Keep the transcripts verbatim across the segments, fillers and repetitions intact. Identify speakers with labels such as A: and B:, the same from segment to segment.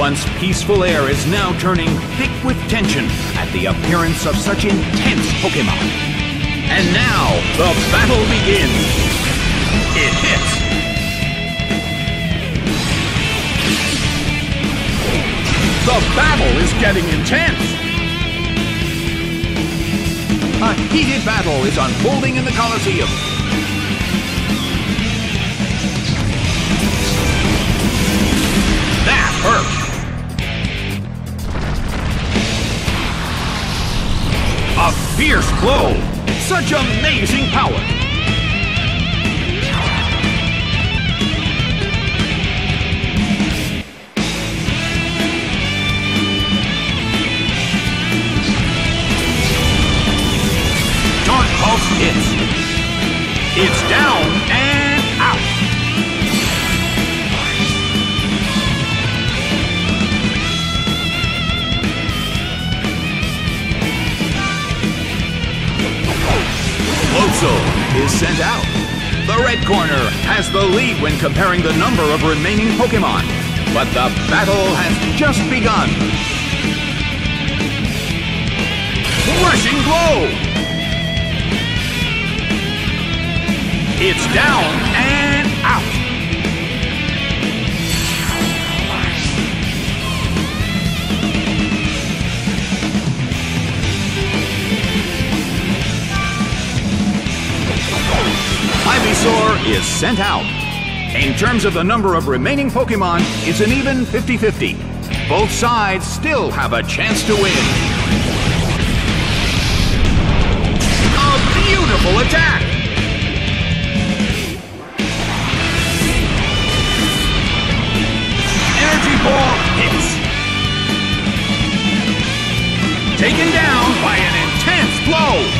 A: once peaceful air is now turning thick with tension at the appearance of such intense Pokémon. And now, the battle begins. It hits. The battle is getting intense. A heated battle is unfolding in the Colosseum. That hurt. A fierce blow. Such amazing power. Dark Pulse hits. It's down and out. Floatzel is sent out. The red corner has the lead when comparing the number of remaining Pokémon. But the battle has just begun. Rushing blow! It's down and out. Ivysaur is sent out. In terms of the number of remaining Pokémon, it's an even fifty fifty. Both sides still have a chance to win. A beautiful attack! Energy Ball hits. Taken down by an intense blow.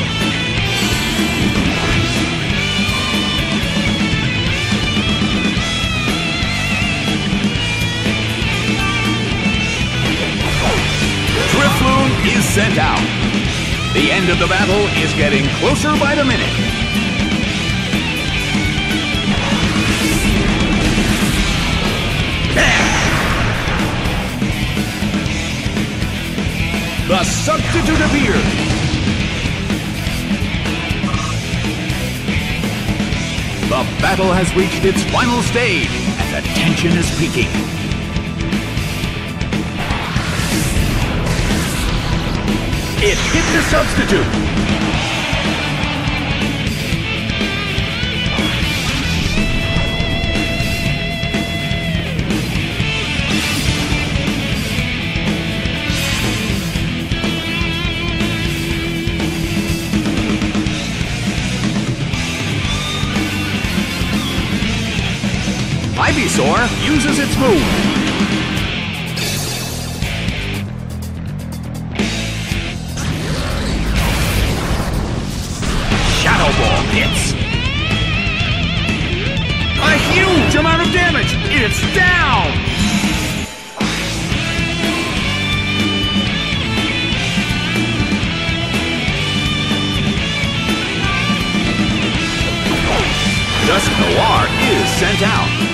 A: Drifloon is sent out. The end of the battle is getting closer by the minute. The substitute appears. The battle has reached its final stage, and the tension is peaking. It hit the substitute. Ivysaur uses its move. Shadow Ball hits. A huge amount of damage. It's down. Dusknoir is sent out.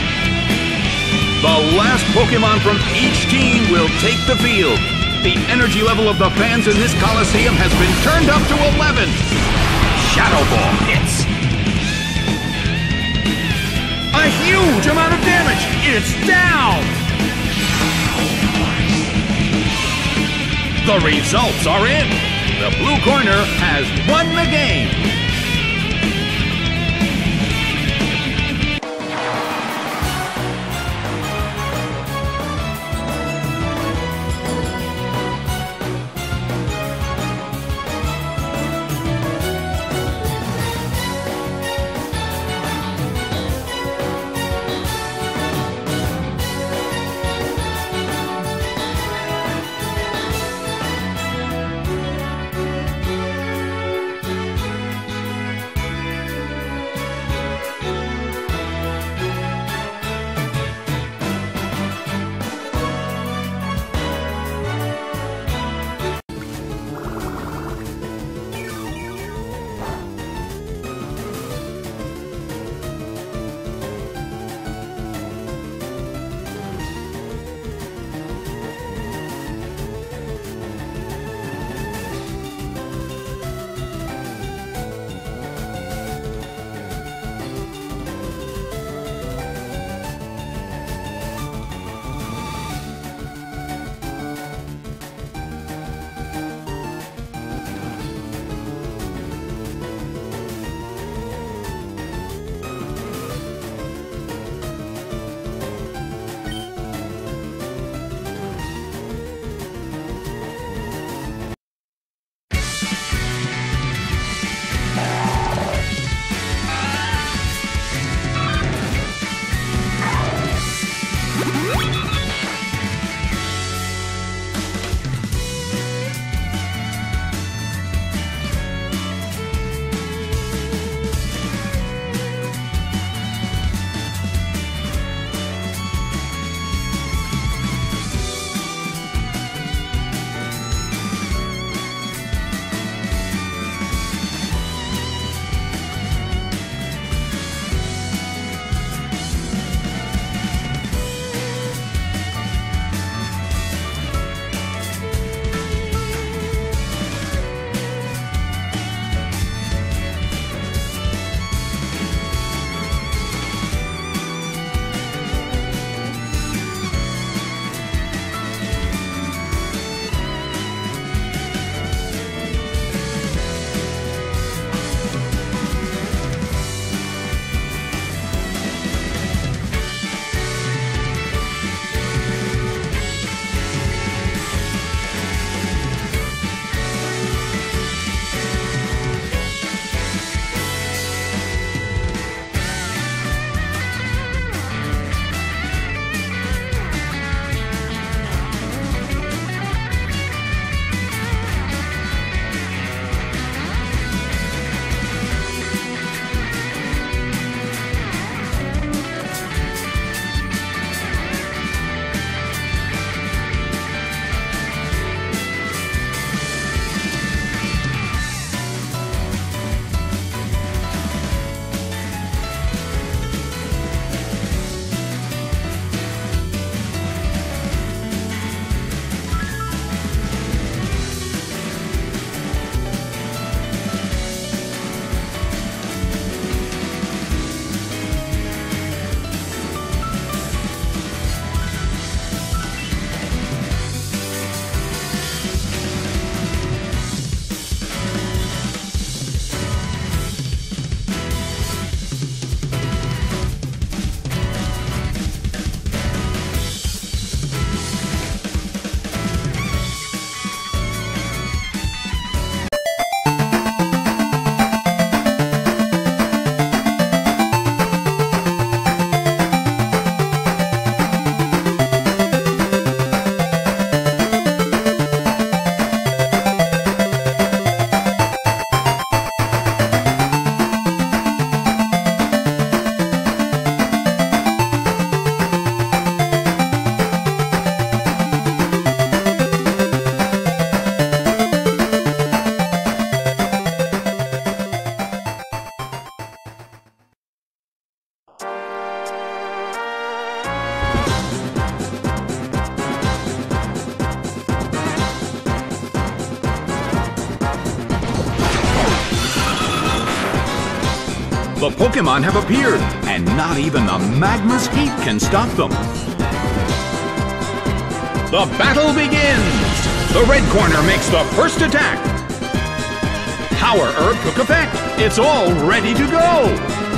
A: The last Pokémon from each team will take the field. The energy level of the fans in this Colosseum has been turned up to eleven. Shadow Ball hits. A huge amount of damage. It's down. The results are in. The blue corner has won the game. The Pokémon have appeared, and not even the magma's heat can stop them. The battle begins! The red corner makes the first attack. Power Herb took effect. It's all ready to go.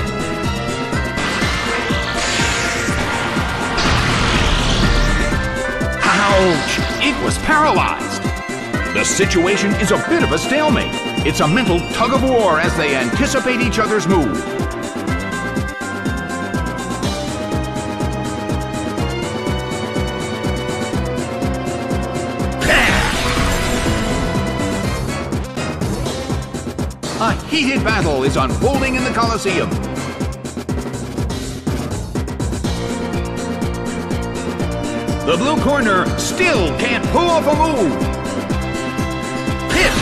A: Ouch! It was paralyzed. The situation is a bit of a stalemate. It's a mental tug-of-war as they anticipate each other's move. A heated battle is unfolding in the Colosseum. The blue corner still can't pull off a move. Hit!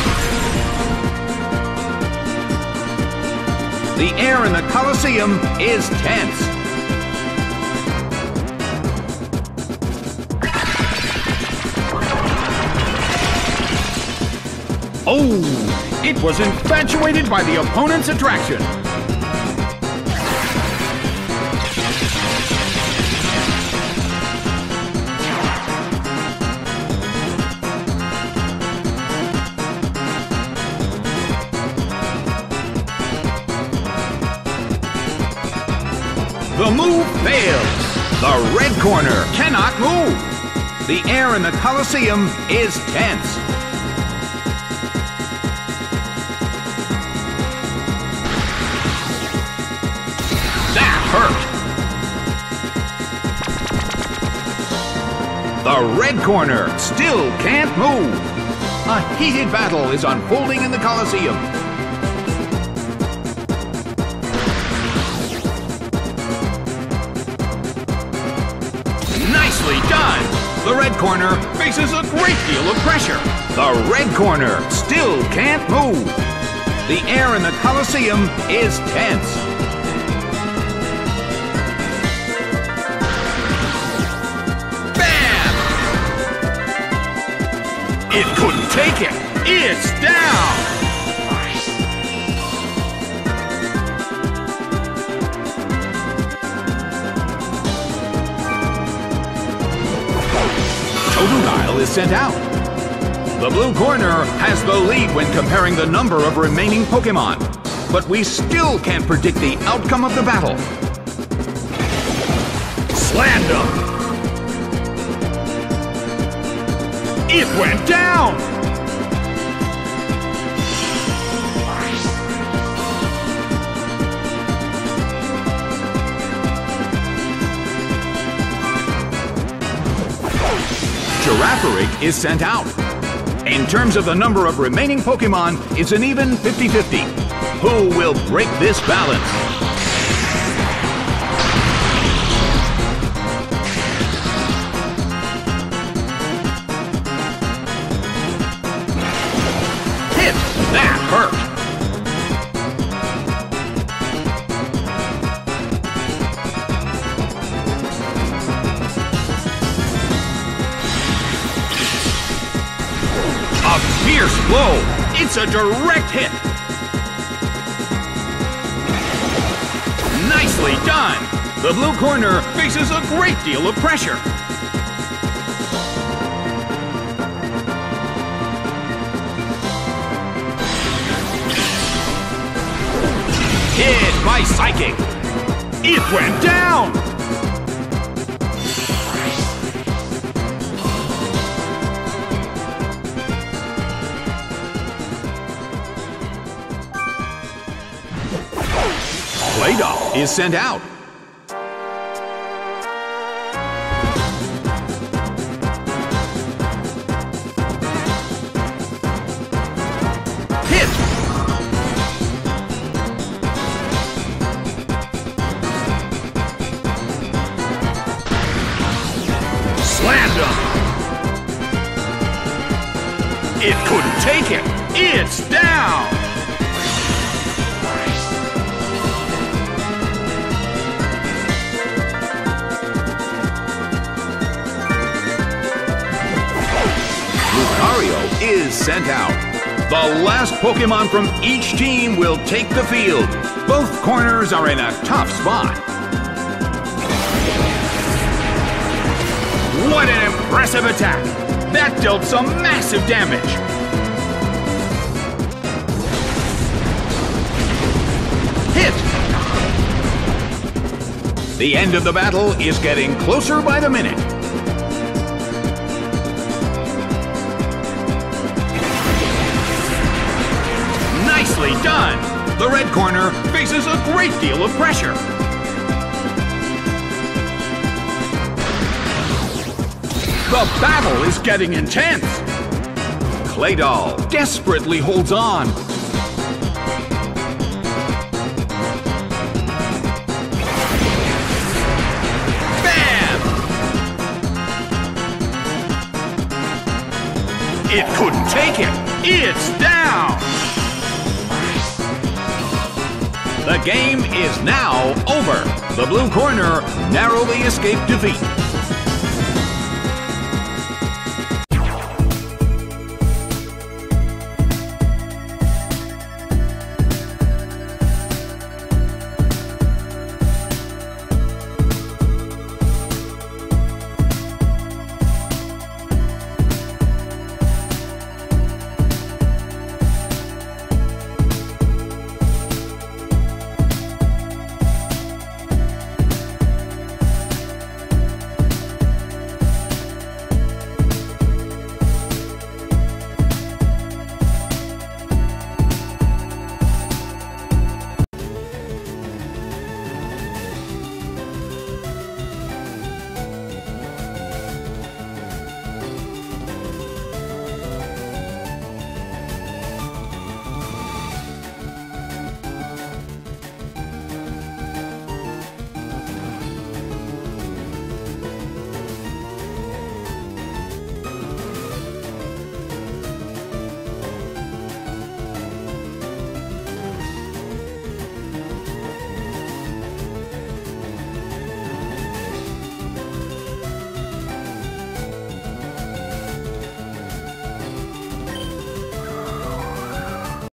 A: The air in the Colosseum is tense. Oh, it was infatuated by the opponent's attraction. The move fails. The red corner cannot move. The air in the Colosseum is tense. That hurt. The red corner still can't move. A heated battle is unfolding in the Colosseum. Nicely done! The red corner faces a great deal of pressure. The red corner still can't move. The air in the Colosseum is tense. Bam! It couldn't take it. It's down! Totodile is sent out. The blue corner has the lead when comparing the number of remaining Pokémon, but we still can't predict the outcome of the battle. Slammed him! It went down! Girafarig is sent out. In terms of the number of remaining Pokémon, it's an even fifty fifty. Who will break this balance? Hit! That hurt! A fierce blow! It's a direct hit! Nicely done! The blue corner faces a great deal of pressure. Hit by Psychic! It went down! Playdoll is sent out. Hit! Slammed him! It couldn't take it! It's down! Lucario is sent out. The last Pokémon from each team will take the field. Both corners are in a tough spot. What an impressive attack! That dealt some massive damage. Hit! The end of the battle is getting closer by the minute. Nicely done! The red corner faces a great deal of pressure. The battle is getting intense. Clay Doll desperately holds on. Bam! It couldn't take it. It's down. The game is now over. The blue corner narrowly escaped defeat.